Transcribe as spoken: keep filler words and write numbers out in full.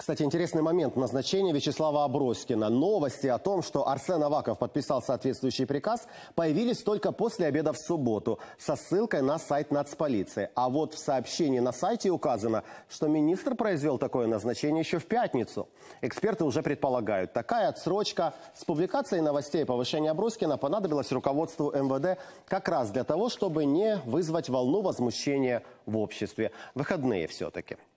Кстати, интересный момент назначения Вячеслава Аброськина. Новости о том, что Арсен Аваков подписал соответствующий приказ, появились только после обеда в субботу со ссылкой на сайт нацполиции. А вот в сообщении на сайте указано, что министр произвел такое назначение еще в пятницу. Эксперты уже предполагают, такая отсрочка с публикацией новостей о повышении Аброськина понадобилась руководству эм вэ дэ как раз для того, чтобы не вызвать волну возмущения в обществе. Выходные все-таки.